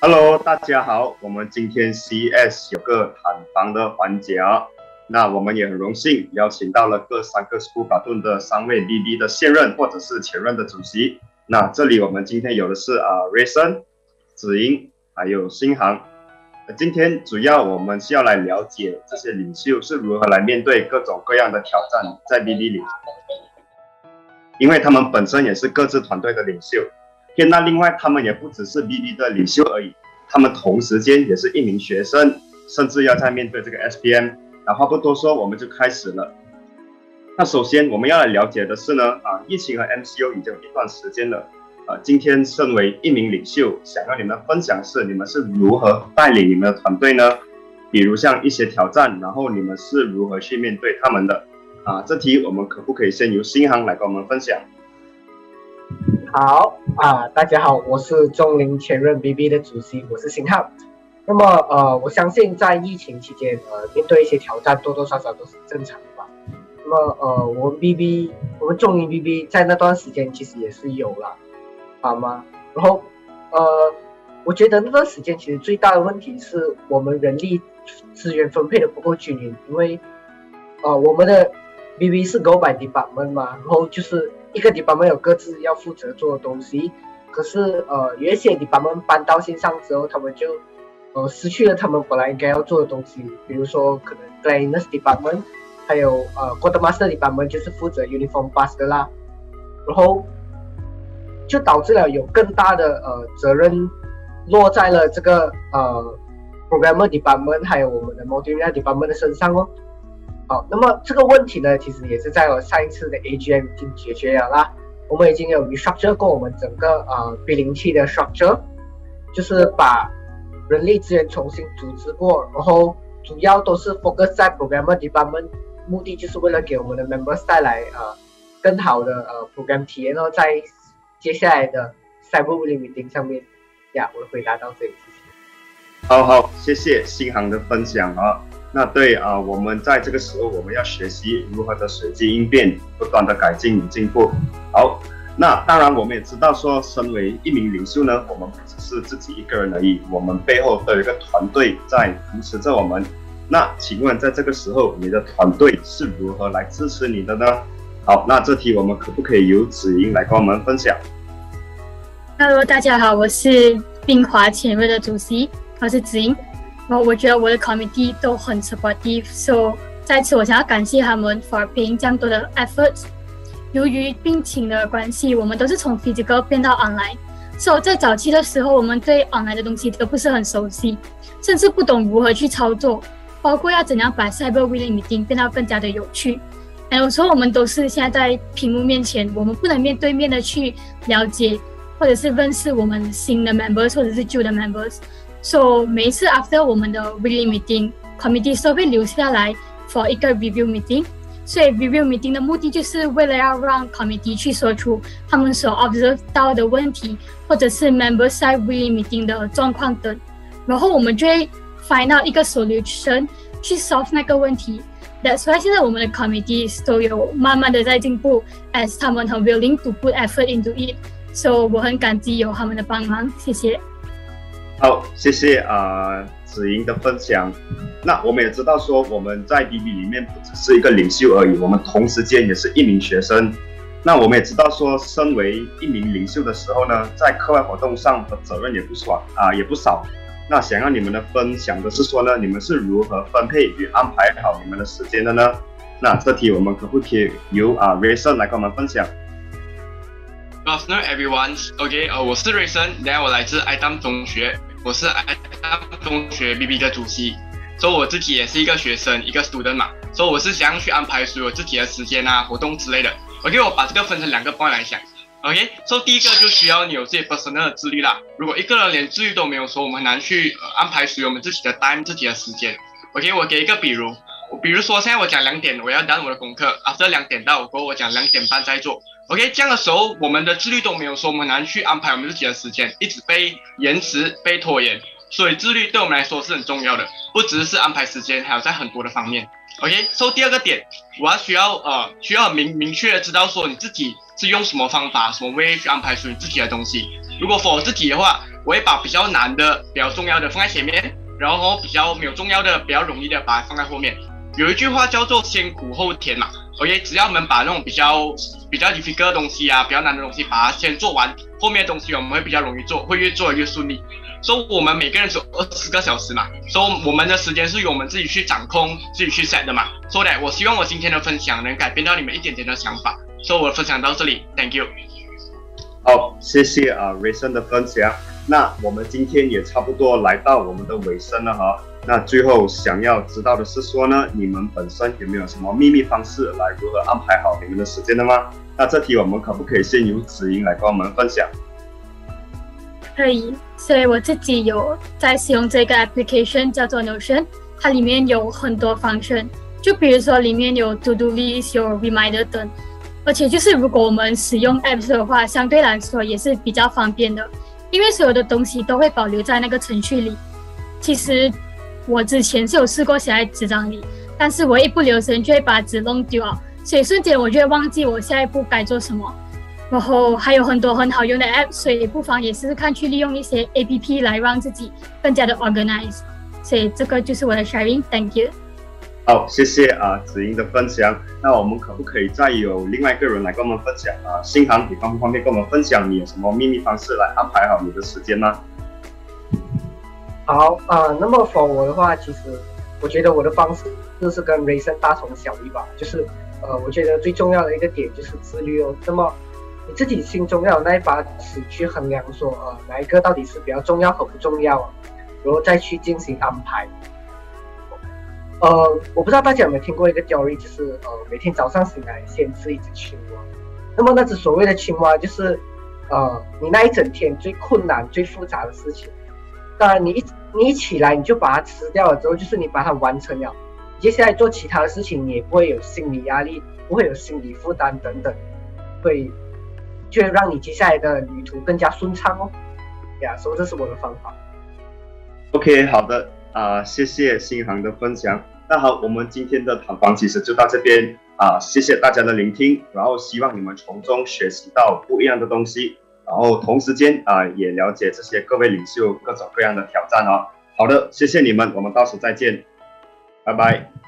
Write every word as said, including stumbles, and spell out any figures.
Hello， 大家好，我们今天 C E S 有个探访的环节啊，那我们也很荣幸邀请到了各三个 School Platoon 的三位 B B 的现任或者是前任的主席。那这里我们今天有的是啊 Rayson、子莹还有新航。今天主要我们是要来了解这些领袖是如何来面对各种各样的挑战在 B B 里，因为他们本身也是各自团队的领袖。那另外，他们也不只是 B B 的领袖而已，他们同时间也是一名学生，甚至要在面对这个 S P M。那话不多说，我们就开始了。那首先我们要来了解的是呢，啊，疫情和 M C O 已经有一段时间了，呃，今天身为一名领袖，想要你们分享是你们是如何带领你们的团队呢？比如像一些挑战，然后你们是如何去面对他们的？啊，这题我们可不可以先由新航来跟我们分享？ 好啊，大家好，我是中龄前任 B B 的主席，我是新航。那么呃，我相信在疫情期间，呃，面对一些挑战，多多少少都是正常的吧。那么呃，我们 B B， 我们中龄 B B 在那段时间其实也是有了，好吗？然后呃，我觉得那段时间其实最大的问题是我们人力资源分配的不够均匀，因为呃，我们的 B B 是 go by department 嘛，然后就是一个 department 有各自要负责做的东西，可是呃有一些 department 搬到线上之后，他们就呃失去了他们本来应该要做的东西，比如说可能 cleanliness department， 还有呃 quartermaster department 就是负责 uniform pass 的啦，然后就导致了有更大的呃责任落在了这个呃 programmer department 还有我们的 multimedia department 的身上哦。好，那么这个问题呢，其实也是在我上一次的 A G M 已经解决了啦。我们已经有 restructure 过我们整个呃 B 零七的 structure， 就是把人力资源重新组织过，然后主要都是 focus 在 programmer department， 目的就是为了给我们的 members 带来呃更好的呃 program 体验哦，在接下来的 Cyber Enrolment Meeting 上面。呀，我回答到这里，谢谢。 好好，谢谢新航的分享啊。那对啊、呃，我们在这个时候我们要学习如何的随机应变，不断的改进与进步。好，那当然我们也知道说，身为一名领袖呢，我们不只是自己一个人而已，我们背后都有一个团队在扶持着我们。那请问在这个时候，你的团队是如何来支持你的呢？好，那这题我们可不可以由子莹来跟我们分享 ？Hello， 大家好，我是冰华前任的主席，我是子莹。然后我觉得我的 committee 都很 supportive，so 在此我想要感谢他们 for 拼这样多的 efforts。由于病情的关系，我们都是从 physical 变到 online，so 在早期的时候，我们对 online 的东西都不是很熟悉，甚至不懂如何去操作，包括要怎样把 Cyber Enrolment Meeting 变到更加的有趣。然后有时候我们都是现在在屏幕面前，我们不能面对面的去了解或者是认识我们新的 members 或者是旧的 members。So 每一次 after 我们的 weekly meeting committee 都会留下来 for 一个 review meeting， 所以 review meeting 的目的就是为了要让 committee 去说出他们所 observe 到的问题，或者是 member side weekly meeting 的状况等，然后我们就会 find out 一个 solution 去 solve 那个问题。That's why 现在我们的 committees 都有慢慢的在进步 as 他们很 willing to put effort into it，so 我很感激有他们的帮忙，谢谢。 好，谢谢啊、呃、子莹的分享。那我们也知道说，我们在 B B 里面不只是一个领袖而已，我们同时间也是一名学生。那我们也知道说，身为一名领袖的时候呢，在课外活动上的责任也不少啊、呃，也不少。那想要你们的分享的是说呢，你们是如何分配与安排好你们的时间的呢？那这题我们可不可以由啊 Rayson 来跟我们分享？ Good afternoon, everyone. OK， 呃，我是 Rayson， 然后我来自 I Tam 中学，我是 I Tam 中学 B B 的主席，所以我自己也是一个学生，一个 student 嘛，所以我是想要去安排所有自己的时间啊、活动之类的。OK， 我把这个分成两个方面来想。OK， 所以第一个就需要你有自己 personal 的自律啦。如果一个人连自律都没有说，我们很难去、呃、安排属于我们自己的 time、自己的时间。OK， 我给一个比如，比如说现在我讲两点我要 done 我的功课 ，after 两点到过后我讲两点半再做。OK， 这样的时候我们的自律都没有说，我们很难去安排我们自己的时间，一直被延迟、被拖延。所以自律对我们来说是很重要的，不只是安排时间，还有在很多的方面。 OK，so、第二个点，我要需要呃需要明明确的知道说你自己是用什么方法、什么way去安排属于自己的东西。如果 for 我自己的话，我会把比较难的、比较重要的放在前面，然后比较没有重要的、比较容易的把它放在后面。有一句话叫做先苦后甜嘛。OK， 只要我们把那种比较比较 difficult 的东西啊、比较难的东西，把它先做完，后面的东西我们会比较容易做，会越做越顺利。所以我们每个人只有二十个小时嘛，所以我们的时间是由我们自己去掌控、自己去 set 的嘛。所以我希望我今天的分享能改变到你们一点点的想法。所以我的分享到这里 ，Thank you。 好，谢谢啊瑞生的分享。那我们今天也差不多来到我们的尾声了哈。那最后想要知道的是说呢，你们本身有没有什么秘密方式来如何安排好你们的时间的吗？那这题我们可不可以先由子莹来跟我们分享？ 可以，所以我自己有在使用这个 application 叫做 Notion， 它里面有很多 function， 就比如说里面有 to do list、有 reminder 等，而且就是如果我们使用 apps 的话，相对来说也是比较方便的，因为所有的东西都会保留在那个程序里。其实我之前是有试过写在纸张里，但是我一不留神就会把纸弄丢了，所以瞬间我就会忘记我下一步该做什么。然后还有很多很好用的 app， 所以不妨也试试看去利用一些 A P P 来让自己更加的 organize。所以这个就是我的 sharing，Thank you。 好，谢谢啊子莹的分享。那我们可不可以再有另外一个人来跟我们分享啊？新航，你方不方便跟我们分享你有什么秘密方式来安排好你的时间呢？ 好啊、呃，那么 for 我的话，其实我觉得我的方式就是跟 Rayson 大同小异吧，就是呃，我觉得最重要的一个点就是自律哦。那么你自己心中要有那一把尺去衡量说，呃，哪一个到底是比较重要和不重要啊，然后再去进行安排。呃，我不知道大家有没有听过一个 theory， 就是呃，每天早上醒来先吃一只青蛙。那么那只所谓的青蛙，就是呃，你那一整天最困难、最复杂的事情。当然你一你一起来你就把它吃掉了之后，就是你把它完成了，接下来做其他的事情你也不会有心理压力，不会有心理负担等等，会就会让你接下来的旅途更加顺畅哦。呀，所以这是我的方法。 OK， 好的啊、呃，谢谢新航的分享。那好，我们今天的谈房其实就到这边啊、呃，谢谢大家的聆听，然后希望你们从中学习到不一样的东西。然后同时间啊、呃，也了解这些各位领袖各种各样的挑战哦。好的，谢谢你们，我们到时再见，拜拜。